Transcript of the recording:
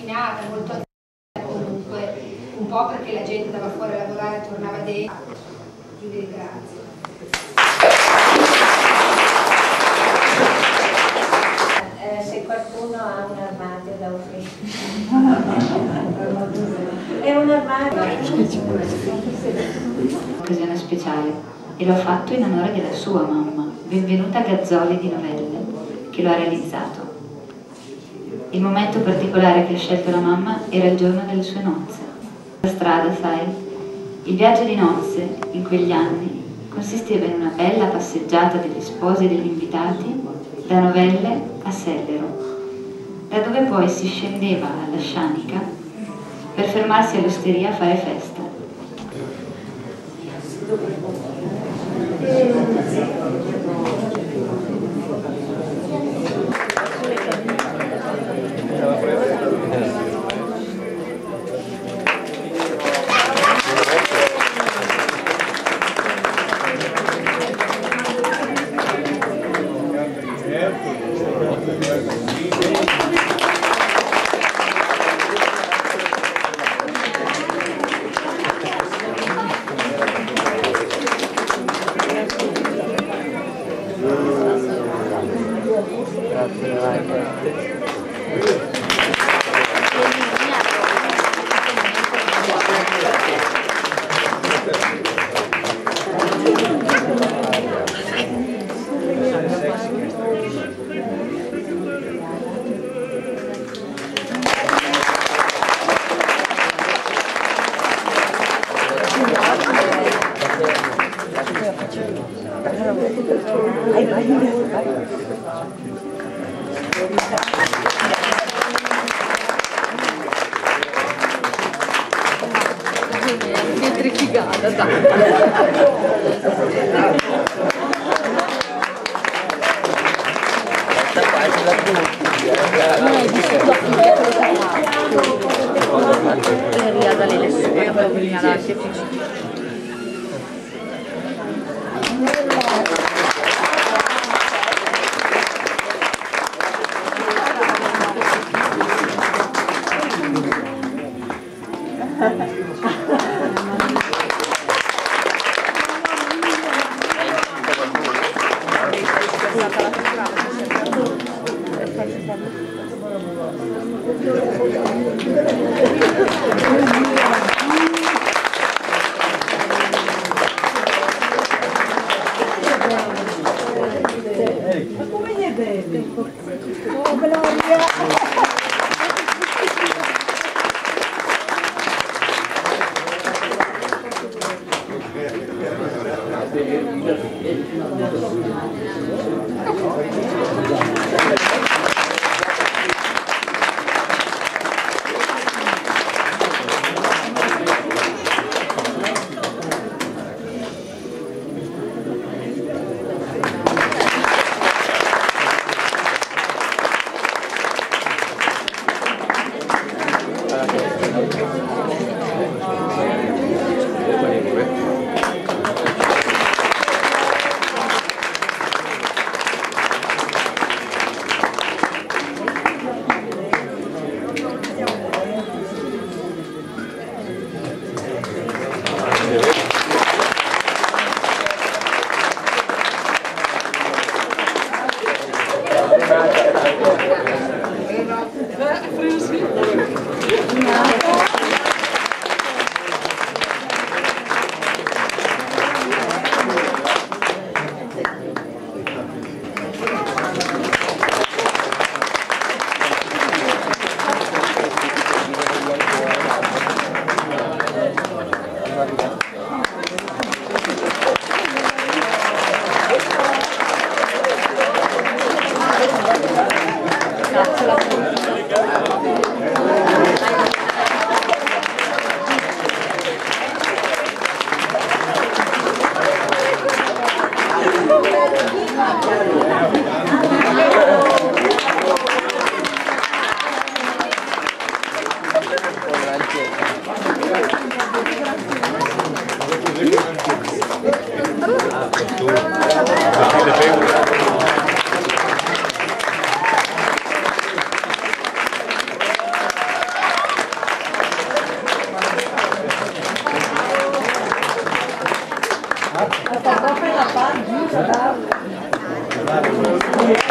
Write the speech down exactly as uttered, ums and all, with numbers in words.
raffinata, molto attiva comunque, un po' perché la gente andava fuori a lavorare e tornava dentro. Vi ringrazio. Eh, se qualcuno ha un armadio da offrire. È un armadio. Occasione speciale, e l'ho fatto in onore della sua mamma, Benvenuta Gazzoli di Novelle, che lo ha realizzato. Il momento particolare che ha scelto la mamma era il giorno delle sue nozze. La strada, sai, il viaggio di nozze in quegli anni consisteva in una bella passeggiata degli sposi e degli invitati da Novelle a Sellero, da dove poi si scendeva alla Scianica per fermarsi all'osteria a fare festa. Pietrificata, dai. Dalle lezioni, Grazie. Sta proprio la pagina,